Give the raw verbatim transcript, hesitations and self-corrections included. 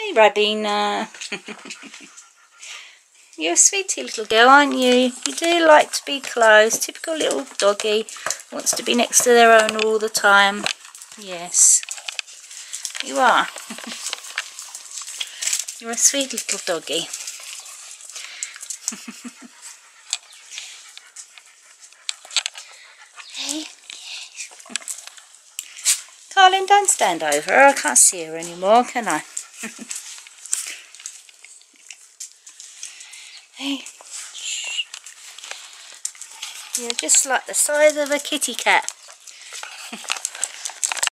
Hey, Ribena. You're a sweetie little girl, aren't you? You do like to be close. Typical little doggy. Wants to be next to their owner all the time. Yes, you are. You're a sweet little doggy. Hey. Carlin, don't stand over her. I can't see her anymore, can I? Hey. You're just like the size of a kitty cat.